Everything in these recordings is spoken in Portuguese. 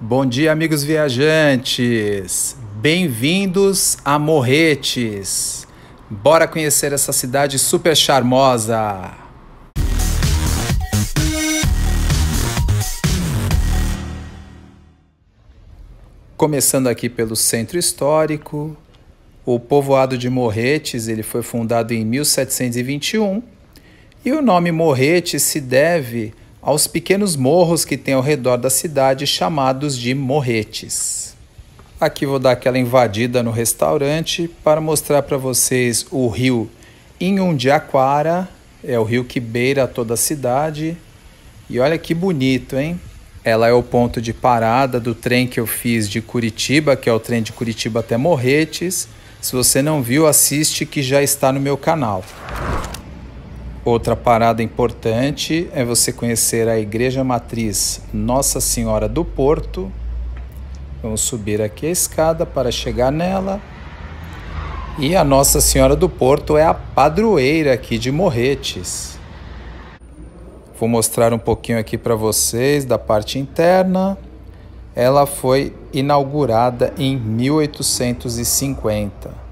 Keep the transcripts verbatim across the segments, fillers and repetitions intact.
Bom dia, amigos viajantes! Bem-vindos a Morretes! Bora conhecer essa cidade super charmosa! Começando aqui pelo centro histórico, o povoado de Morretes ele foi fundado em mil setecentos e vinte e um e o nome Morretes se deve aos pequenos morros que tem ao redor da cidade, chamados de morretes. Aqui vou dar aquela invadida no restaurante para mostrar para vocês o rio Inhundiaquara, é o rio que beira toda a cidade. E olha que bonito, hein? Ela é o ponto de parada do trem que eu fiz de Curitiba, que é o trem de Curitiba até Morretes. Se você não viu, assiste que já está no meu canal. Outra parada importante é você conhecer a Igreja Matriz Nossa Senhora do Porto. Vamos subir aqui a escada para chegar nela. E a Nossa Senhora do Porto é a padroeira aqui de Morretes. Vou mostrar um pouquinho aqui para vocês da parte interna. Ela foi inaugurada em mil oitocentos e cinquenta.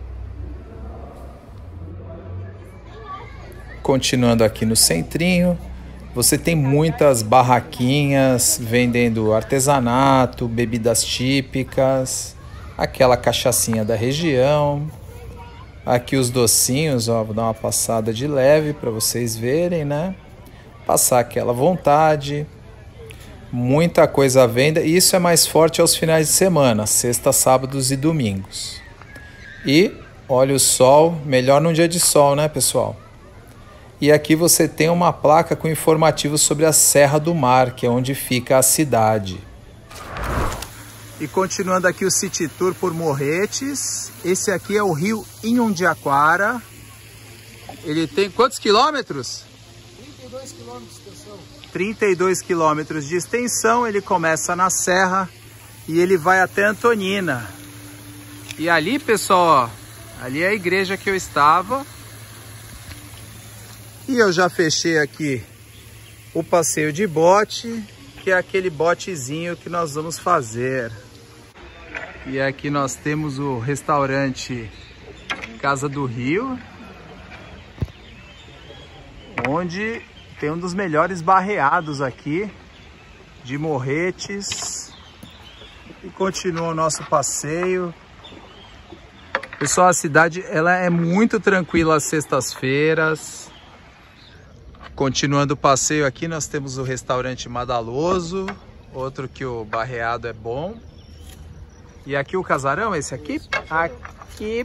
Continuando aqui no centrinho, você tem muitas barraquinhas vendendo artesanato, bebidas típicas, aquela cachaçinha da região. Aqui os docinhos, ó, vou dar uma passada de leve para vocês verem, né? Passar aquela vontade. Muita coisa à venda, e isso é mais forte aos finais de semana, sexta, sábados e domingos. E olha o sol, melhor num dia de sol, né, pessoal? E aqui você tem uma placa com informativo sobre a Serra do Mar, que é onde fica a cidade. E continuando aqui o City Tour por Morretes, esse aqui é o rio Inhundiaquara. Ele tem quantos quilômetros? trinta e dois quilômetros de extensão. trinta e dois quilômetros de extensão, ele começa na serra e ele vai até Antonina. E ali, pessoal, ó, ali é a igreja que eu estava. E eu já fechei aqui o passeio de bote, que é aquele botezinho que nós vamos fazer. E aqui nós temos o restaurante Casa do Rio, onde tem um dos melhores barreados aqui de Morretes. E continua o nosso passeio. Pessoal, a cidade ela é muito tranquila às sextas-feiras. Continuando o passeio aqui, nós temos o restaurante Madaloso, outro que o barreado é bom. E aqui o casarão, esse aqui? Aqui.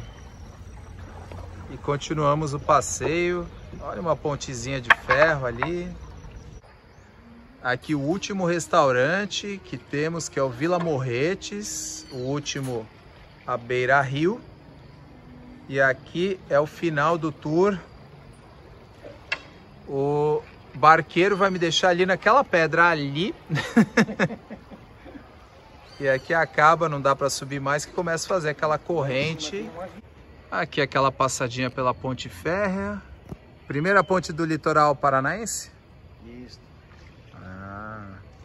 E continuamos o passeio. Olha uma pontezinha de ferro ali. Aqui o último restaurante que temos, que é o Vila Morretes, o último à beira rio. E aqui é o final do tour. O barqueiro vai me deixar ali naquela pedra ali. E aqui acaba, não dá para subir mais, que começa a fazer aquela corrente. Aqui aquela passadinha pela ponte férrea. Primeira ponte do litoral paranaense? Isso. Ah.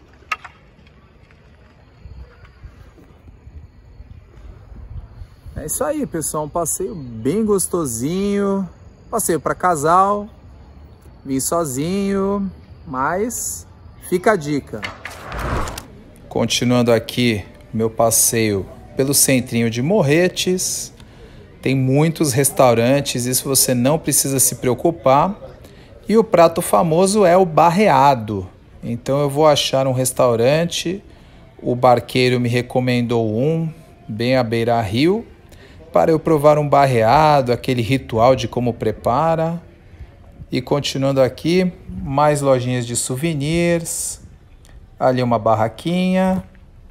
É isso aí, pessoal. Um passeio bem gostosinho. Passeio para casal. Vim sozinho, mas fica a dica. Continuando aqui meu passeio pelo centrinho de Morretes. Tem muitos restaurantes, isso você não precisa se preocupar. E o prato famoso é o barreado. Então eu vou achar um restaurante. O barqueiro me recomendou um, bem à beira-rio, para eu provar um barreado, aquele ritual de como prepara. E continuando aqui, mais lojinhas de souvenirs. Ali uma barraquinha.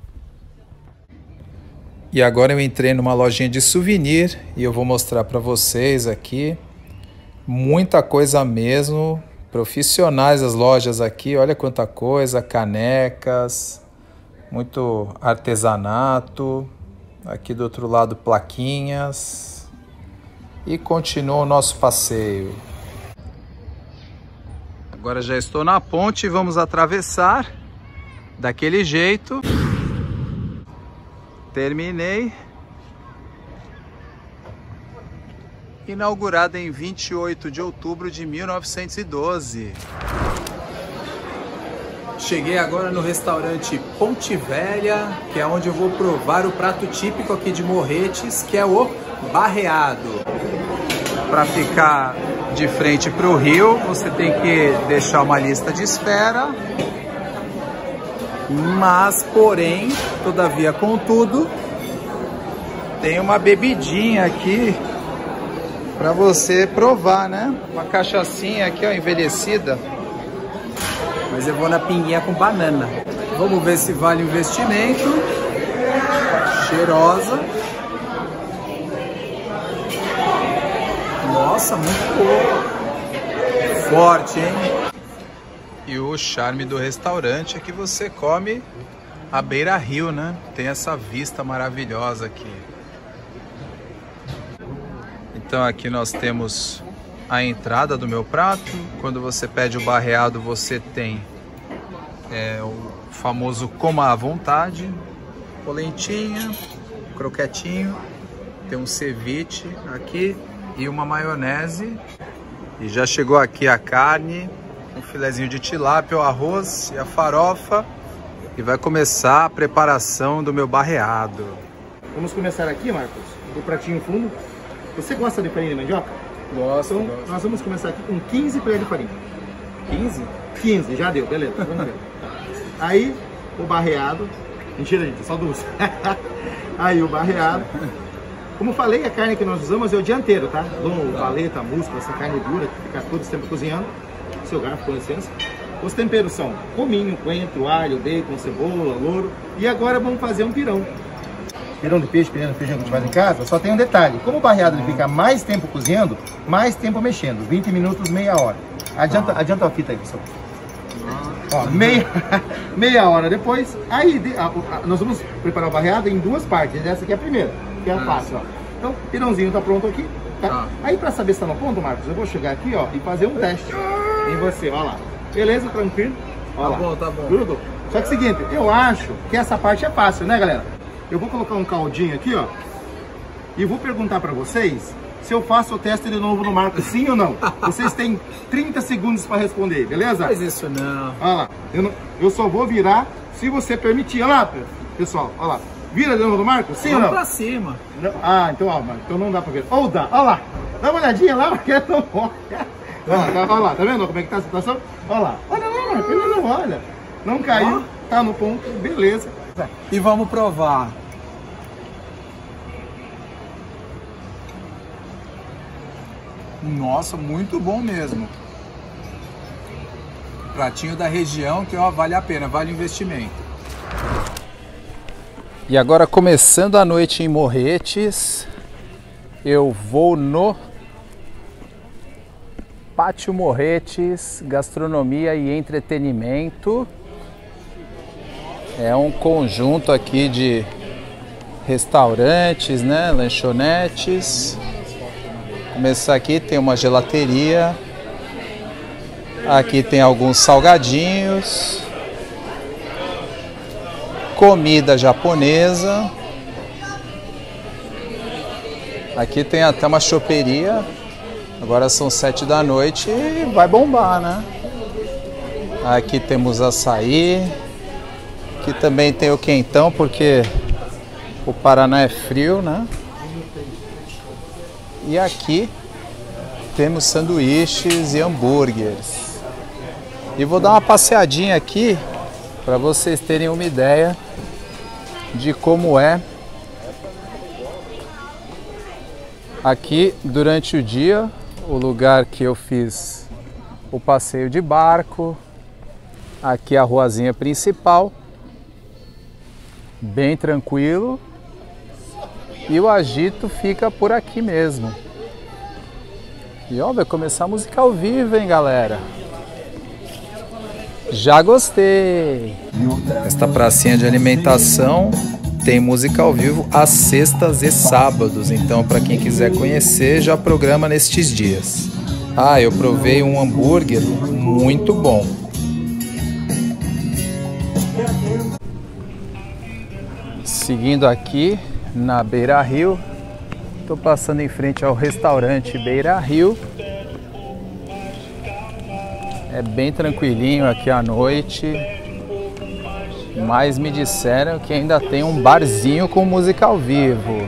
E agora eu entrei numa lojinha de souvenir e eu vou mostrar para vocês aqui. Muita coisa mesmo. Profissionais as lojas aqui. Olha quanta coisa. Canecas. Muito artesanato. Aqui do outro lado plaquinhas. E continua o nosso passeio. Agora já estou na ponte e vamos atravessar daquele jeito. Terminei. Inaugurada em vinte e oito de outubro de mil novecentos e doze. Cheguei agora no restaurante Ponte Velha, que é onde eu vou provar o prato típico aqui de Morretes, que é o barreado. Para ficar de frente para o rio, você tem que deixar uma lista de espera. Mas, porém, todavia, contudo, tem uma bebidinha aqui para você provar, né? Uma cachaçinha aqui, ó, envelhecida. Mas eu vou na pinguinha com banana. Vamos ver se vale o investimento. Cheirosa. Nossa, muito boa. Forte, hein? E o charme do restaurante é que você come à beira-rio, né? Tem essa vista maravilhosa aqui. Então aqui nós temos a entrada do meu prato. Quando você pede o barreado, você tem é, o famoso coma à vontade, polentinha, croquetinho, tem um ceviche aqui e uma maionese. E já chegou aqui a carne, um filezinho de tilápia, o arroz e a farofa. E vai começar a preparação do meu barreado. Vamos começar aqui, Marcos, do pratinho fundo. Você gosta de farinha de mandioca? Gosto, Então, gosto. nós vamos começar aqui com quinze colheres de farinha. quinze? quinze, já deu, beleza. Vamos ver. Aí, o barreado. Mentira, gente, só duas. Aí, o barreado. Como falei, a carne que nós usamos é o dianteiro, tá? Lombo, valeta, músculo, essa carne dura que fica todo esse tempo cozinhando. Seu garfo, com licença. Os temperos são cominho, coentro, alho, bacon, cebola, louro. E agora vamos fazer um pirão. Pirão de peixe, pirão de feijão que a gente faz em casa, só tem um detalhe. Como o barreado ele fica mais tempo cozinhando, mais tempo mexendo. vinte minutos, meia hora. Adianta, adianta a fita aí, pessoal. Ó, meia, meia hora depois, aí a, a, nós vamos preparar o barreado em duas partes. Essa aqui é a primeira, que é a fácil, ó. Então, o pirãozinho tá pronto aqui, tá? Ah. Aí para saber se tá no ponto, Marcos, eu vou chegar aqui, ó, e fazer um teste em você, ó lá. Beleza, tranquilo? Ó, tá lá. Bom, tá bom. Tudo? Só que é o seguinte, eu acho que essa parte é fácil, né, galera? Eu vou colocar um caldinho aqui, ó, e vou perguntar para vocês se eu faço o teste de novo no Marcos, sim ou não. Vocês têm trinta segundos para responder, beleza? Faz isso não. Olha lá, eu, não, eu só vou virar se você permitir. Olha lá, pessoal, olha lá. Vira de novo no Marcos, sim Vamos ou não? Pra cima. Não, ah, então, ó, então não dá para ver. Ou dá, olha lá. Dá uma olhadinha lá, porque não olha. Olha lá, olha lá, tá vendo como é que tá a situação? Olha lá, olha lá, Marcos, ele não olha. Não caiu, tá no ponto, beleza. E vamos provar. Nossa, muito bom mesmo. Pratinho da região que ó, vale a pena, vale o investimento. E agora, começando a noite em Morretes, eu vou no Pátio Morretes, gastronomia e entretenimento. É um conjunto aqui de restaurantes, né, lanchonetes. Começar aqui, tem uma gelateria. Aqui tem alguns salgadinhos. Comida japonesa. Aqui tem até uma choperia. Agora são sete da noite e vai bombar, né? Aqui temos açaí. Aqui também tem o quentão, porque o Paraná é frio, né? E aqui temos sanduíches e hambúrgueres. E vou dar uma passeadinha aqui para vocês terem uma ideia de como é aqui durante o dia, o lugar que eu fiz o passeio de barco. Aqui a ruazinha principal, bem tranquilo. E o agito fica por aqui mesmo. E ó, vai começar a música ao vivo, hein, galera? Já gostei! Esta pracinha de alimentação tem música ao vivo às sextas e sábados. Então, para quem quiser conhecer, já programa nestes dias. Ah, eu provei um hambúrguer muito bom. Seguindo aqui na Beira Rio, estou passando em frente ao restaurante Beira Rio. É bem tranquilinho aqui à noite, mas me disseram que ainda tem um barzinho com música ao vivo.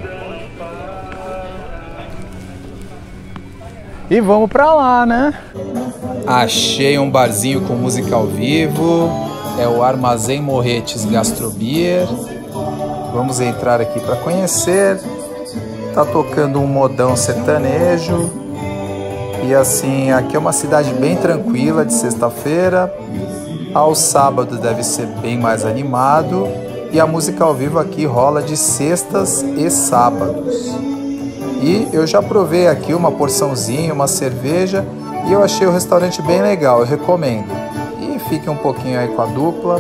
E vamos pra lá, né? Achei um barzinho com música ao vivo, é o Armazém Morretes Gastrobeer. Vamos entrar aqui para conhecer. Tá tocando um modão sertanejo. E assim, aqui é uma cidade bem tranquila de sexta-feira. Ao sábado deve ser bem mais animado. E a música ao vivo aqui rola de sextas e sábados. E eu já provei aqui uma porçãozinha, uma cerveja. E eu achei o restaurante bem legal, eu recomendo. E fique um pouquinho aí com a dupla.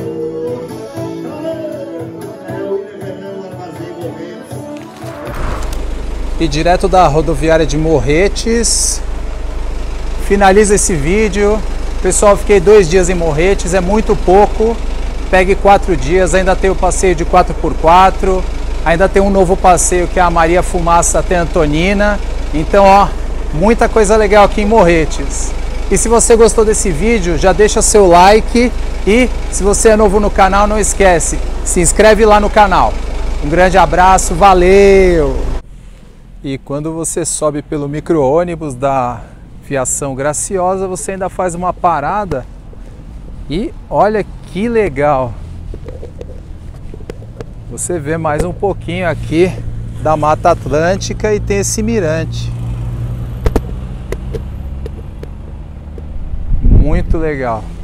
E direto da rodoviária de Morretes, finaliza esse vídeo. Pessoal, fiquei dois dias em Morretes, é muito pouco. Pegue quatro dias, ainda tem o passeio de quatro por quatro, ainda tem um novo passeio que é a Maria Fumaça até Antonina. Então, ó, muita coisa legal aqui em Morretes. E se você gostou desse vídeo, já deixa seu like. E se você é novo no canal, não esquece, se inscreve lá no canal. Um grande abraço, valeu! E quando você sobe pelo micro-ônibus da Fiação Graciosa, você ainda faz uma parada. E olha que legal! Você vê mais um pouquinho aqui da Mata Atlântica e tem esse mirante. Muito legal.